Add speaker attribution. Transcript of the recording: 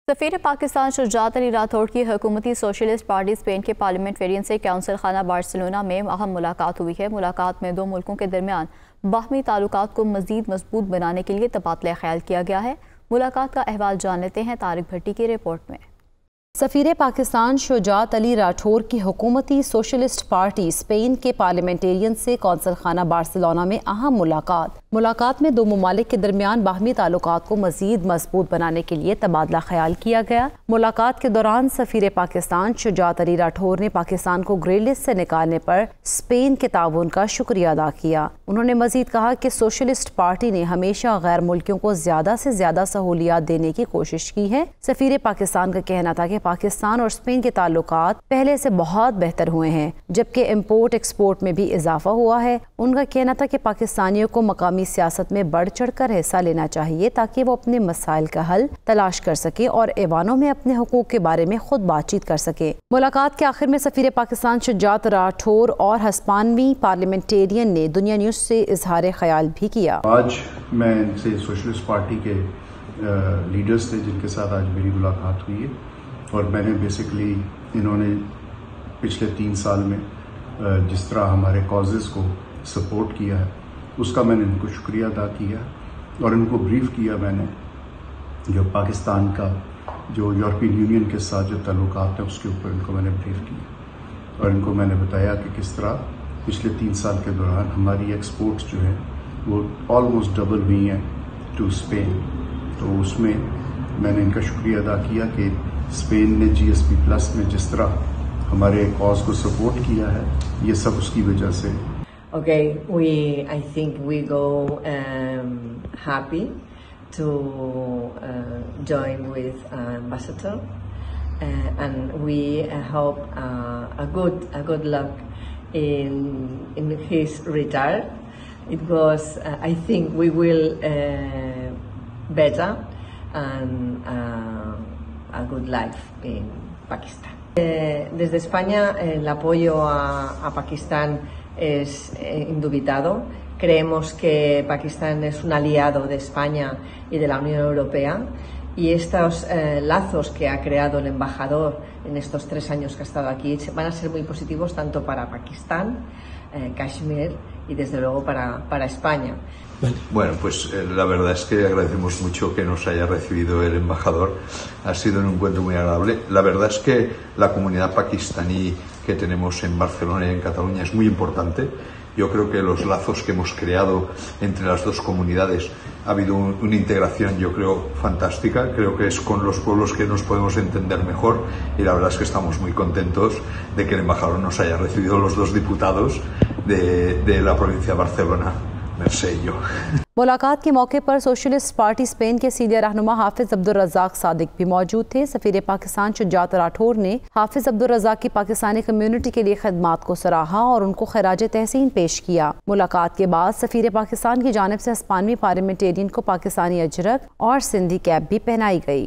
Speaker 1: سفیر پاکستان شجاعت علی راٹھور کی حکومتی سوشلسٹ پارٹی اسپین کے پارلیمنٹرین سے کونسل خانہ بارسلونا میں اہم ملاقات ہوئی ہے۔ ملاقات میں دو ملکوں کے درمیان باہمی تعلقات کو مزید مضبوط بنانے کے لیے تبادلہ خیال کیا گیا ہے۔ ملاقات کا احوال جان لیتے ہیں طارق بھٹی کی رپورٹ میں۔
Speaker 2: سفیر پاکستان شجاعت علی راٹھور کی حکومتی سوشلسٹ پارٹی اسپین کے پارلیمنٹرین سے کونسل خانہ بارسلونا میں اہم ملاقات میں دو ممالک کے درمیان باہمی تعلقات کو مزید مضبوط بنانے کے لیے تبادلہ خیال کیا گیا۔ ملاقات کے دوران سفیر پاکستان شجاعت علی راٹھور نے پاکستان کو گرے لسٹ سے نکالنے پر اسپین کے تعاون کا شکریہ ادا کیا۔ انہوں نے مزید کہا کہ سوشلسٹ پارٹی نے ہمیشہ غیر ملکیوں کو زیادہ سے زیادہ سہولیات دینے کی کوشش کی ہے۔ سفیر پاکستان کا کہنا تھا کہ پاکستان اور اسپین کے تعلقات پہلے سے بہت بہتر ہوئے ہیں، جبکہ امپورٹ ایکسپورٹ میں بھی اضافہ ہوا ہے۔ ان کا کہنا تھا کہ پاکستانیوں کو مقامی سیاست میں بڑھ چڑھ کر حصہ لینا چاہیے تاکہ وہ اپنے مسائل کا حل تلاش کر سکے اور ایوانوں میں اپنے حقوق کے بارے میں خود بات چیت کر سکے۔ ملاقات کے آخر میں سفیر پاکستان شجاعت راٹھور اور ہسپانوی پارلیمنٹرین نے دنیا نیوز سے اظہار خیال بھی کیا۔
Speaker 3: آج میں ان سے سوشلسٹ پارٹی کے لیڈرز تھے جن کے ساتھ آج میری ملاقات ہوئی ہے، اور میں نے بیسکلی انہوں نے پچھلے 3 سال میں جس طرح ہمارے کازز کو سپورٹ کیا ہے اس کا میں نے ان کو شکریہ ادا کیا اور ان کو بریف کیا میں نے جو پاکستان کا جو یورپین یونین کے ساتھ جو تعلقات ہیں اس کے اوپر ان کو میں نے بریف کیا، اور ان کو میں نے بتایا کہ کس طرح پچھلے 3 سال کے دوران ہماری ایکسپورٹس جو ہیں وہ آلموسٹ ڈبل ہوئی ہیں ٹو اسپین۔ تو اس میں نے ان کا شکریہ ادا کیا کہ اسپین نے GSP+ میں جس طرح ہمارے کاز کو سپورٹ کیا ہے یہ سب اس کی وجہ سے۔
Speaker 4: Okay, I think we go happy to join with Ambassador, and we hope a good luck in his retire. It was I think we will better and a good life in Pakistan. Desde España el apoyo a Pakistán es indubitado. Creemos que Pakistán es un aliado de España y de la Unión Europea, y estos lazos que ha creado el embajador en estos 3 años que ha estado aquí van a ser muy positivos tanto para Pakistán, Kashmir y desde luego para España.
Speaker 5: Bueno, pues la verdad es que agradecemos mucho que nos haya recibido el embajador. Ha sido un encuentro muy agradable. La verdad es que la comunidad pakistaní que tenemos en Barcelona y en Cataluña es muy importante. Yo creo que los lazos que hemos creado entre las dos comunidades ha habido una integración, yo creo, fantástica. Creo que es con los pueblos que nos podemos entender mejor, y la verdad es que estamos muy contentos de que el embajador nos haya recibido los 2 diputados de la provincia de Barcelona.
Speaker 2: ملاقات کے موقع پر socialist party Spain کے سینئر رہنما حافظ عبدالرزاق صادق بھی موجود تھے۔ سفیر پاکستان شجاعت راٹھور نے حافظ عبدالرزاق کی پاکستانی کمیونٹی کے لیے خدمات کو سراہا اور ان کو خراج تحسین پیش کیا۔ ملاقات کے بعد سفیر پاکستان کی جانب سے ہسپانوی پارلیمنٹرین کو پاکستانی اجرک اور سندھی کیپ بھی پہنائی گئی۔